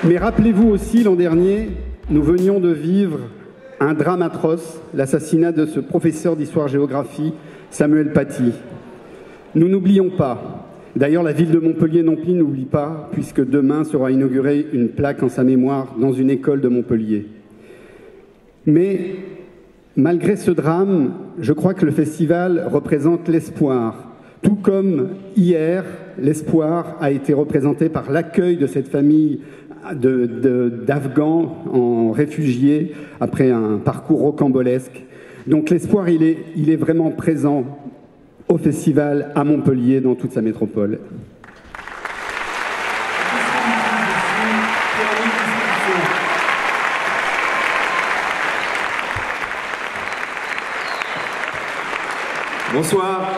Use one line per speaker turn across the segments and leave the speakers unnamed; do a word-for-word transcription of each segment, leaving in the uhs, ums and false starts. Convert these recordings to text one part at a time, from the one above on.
Mais rappelez-vous aussi, l'an dernier, nous venions de vivre un drame atroce, l'assassinat de ce professeur d'histoire-géographie, Samuel Paty. Nous n'oublions pas. D'ailleurs, la ville de Montpellier non plus n'oublie pas, puisque demain sera inaugurée une plaque en sa mémoire dans une école de Montpellier. Mais malgré ce drame, je crois que le festival représente l'espoir. Tout comme hier, l'espoir a été représenté par l'accueil de cette famille de, de, d'Afghans en réfugiés après un parcours rocambolesque. Donc l'espoir, il est, il est vraiment présent au festival à Montpellier, dans toute sa métropole.
Bonsoir.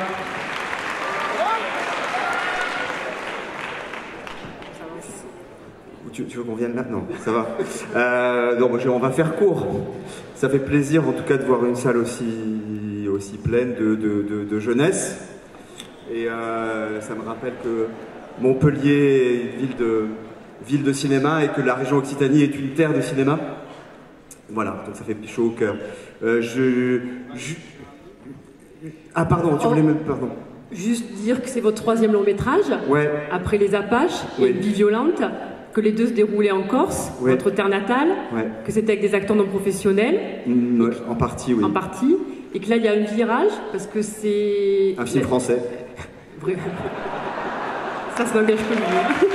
Tu, tu veux qu'on vienne là? Non, ça va. Euh, non, on va faire court. Ça fait plaisir en tout cas de voir une salle aussi, aussi pleine de, de, de, de jeunesse. Et euh, ça me rappelle que Montpellier est une ville de, ville de cinéma et que la région Occitanie est une terre de cinéma. Voilà, donc ça fait chaud au cœur. Euh, je, je... Ah pardon, tu voulais me... Pardon.
Juste dire que c'est votre troisième long métrage,
ouais.
Après Les Apaches et
oui.
Une vie violente, que les deux se déroulaient en Corse,
ouais.
votre terre natale,
ouais.
que c'était avec des acteurs non professionnels.
Mmh, ouais, en partie, oui.
En partie, et que là il y a un virage, parce que c'est...
Un film français.
Ça, ça n'engage que lui.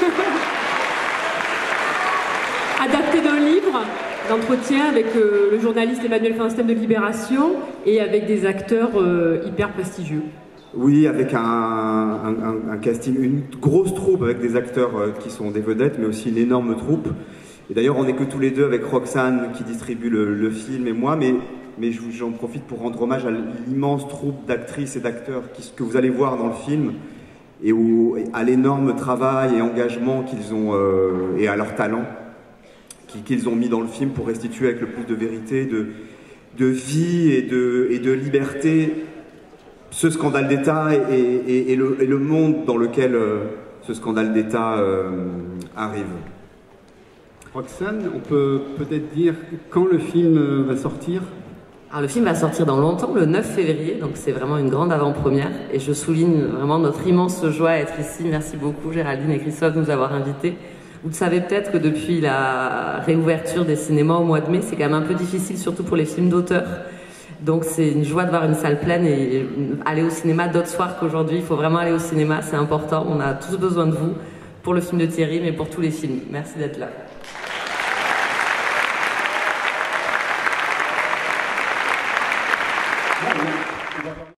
Adapté d'un livre d'entretien avec euh, le journaliste Emmanuel Feinstein de Libération et avec des acteurs euh, hyper prestigieux.
Oui, avec un, un, un, un casting, une grosse troupe avec des acteurs euh, qui sont des vedettes, mais aussi une énorme troupe. Et d'ailleurs, on n'est que tous les deux avec Roxane qui distribue le, le film et moi, mais, mais j'en profite pour rendre hommage à l'immense troupe d'actrices et d'acteurs que vous allez voir dans le film et au, à l'énorme travail et engagement qu'ils ont euh, et à leur talent qu'ils ont mis dans le film pour restituer avec le plus de vérité, de, de vie et de, et de liberté ce scandale d'État et, et, et, le, et le monde dans lequel euh, ce scandale d'État euh, arrive.
Roxane, on peut peut-être dire quand le film va sortir?
Alors le film va sortir dans longtemps, le neuf février, donc c'est vraiment une grande avant-première. Et je souligne vraiment notre immense joie à être ici. Merci beaucoup Géraldine et Christophe de nous avoir invités. Vous le savez peut-être que depuis la réouverture des cinémas au mois de mai, c'est quand même un peu difficile, surtout pour les films d'auteur. Donc c'est une joie de voir une salle pleine et aller au cinéma d'autres soirs qu'aujourd'hui. Il faut vraiment aller au cinéma, c'est important. On a tous besoin de vous pour le film de Thierry, mais pour tous les films. Merci d'être là.